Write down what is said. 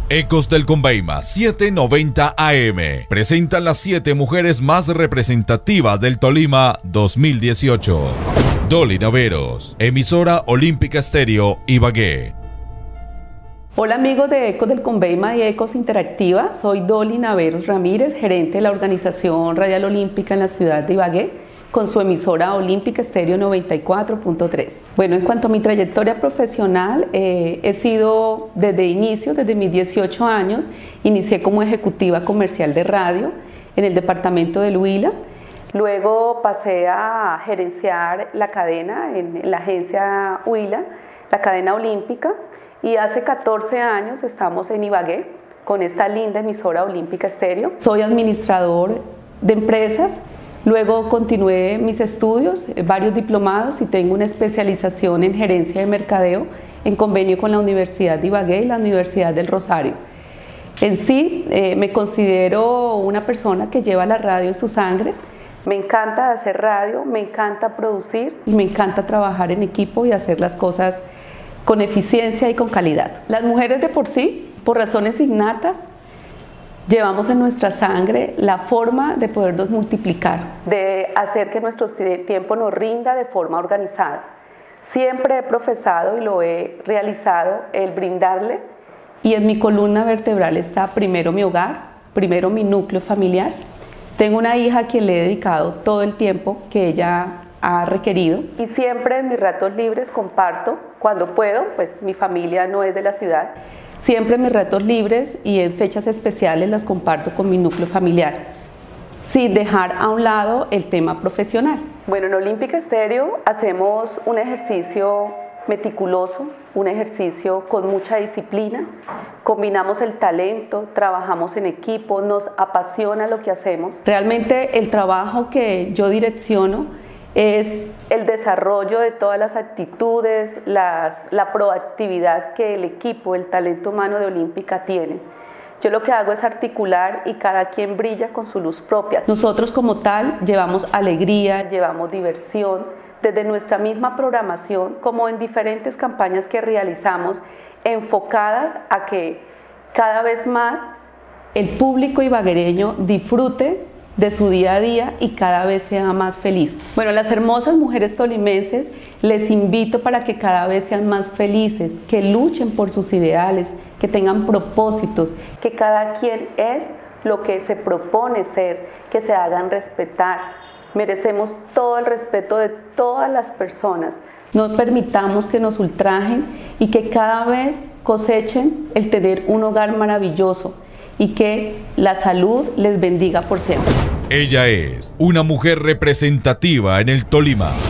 Ecos del Conveima 790 AM presentan las 7 mujeres más representativas del Tolima 2018. Dolly Naveros, emisora Olímpica Estéreo Ibagué. Hola amigos de Ecos del Conveima y Ecos Interactiva, soy Dolly Naveros Ramírez, gerente de la organización radial olímpica en la ciudad de Ibagué, con su emisora Olímpica Estéreo 94.3. Bueno, en cuanto a mi trayectoria profesional, he sido desde inicio, desde mis 18 años, inicié como ejecutiva comercial de radio en el departamento del Huila. Luego pasé a gerenciar la cadena en la agencia Huila, la cadena olímpica, y hace 14 años estamos en Ibagué con esta linda emisora Olímpica Estéreo. Soy administrador de empresas. Luego continué mis estudios, varios diplomados, y tengo una especialización en gerencia de mercadeo en convenio con la Universidad de Ibagué y la Universidad del Rosario. En sí, me considero una persona que lleva la radio en su sangre. Me encanta hacer radio, me encanta producir y me encanta trabajar en equipo y hacer las cosas con eficiencia y con calidad. Las mujeres de por sí, por razones innatas, llevamos en nuestra sangre la forma de podernos multiplicar, de hacer que nuestro tiempo nos rinda de forma organizada. Siempre he profesado y lo he realizado el brindarle, y en mi columna vertebral está primero mi hogar, primero mi núcleo familiar. Tengo una hija a quien le he dedicado todo el tiempo que ella ha requerido, y siempre en mis ratos libres comparto, cuando puedo, pues mi familia no es de la ciudad, siempre en mis ratos libres y en fechas especiales las comparto con mi núcleo familiar, sin dejar a un lado el tema profesional. Bueno, en Olímpica Estéreo hacemos un ejercicio meticuloso, un ejercicio con mucha disciplina, combinamos el talento, trabajamos en equipo, nos apasiona lo que hacemos. Realmente el trabajo que yo direcciono es el desarrollo de todas las actitudes, la proactividad que el equipo, el talento humano de Olímpica tiene. Yo lo que hago es articular y cada quien brilla con su luz propia. Nosotros como tal llevamos alegría, llevamos diversión, desde nuestra misma programación, como en diferentes campañas que realizamos, enfocadas a que cada vez más el público ibaguereño disfrute de su día a día y cada vez sea más feliz. Bueno, las hermosas mujeres tolimenses les invito para que cada vez sean más felices, que luchen por sus ideales, que tengan propósitos, que cada quien es lo que se propone ser, que se hagan respetar. Merecemos todo el respeto de todas las personas. No permitamos que nos ultrajen y que cada vez cosechen el tener un hogar maravilloso, y que la salud les bendiga por siempre. Ella es una mujer representativa en el Tolima.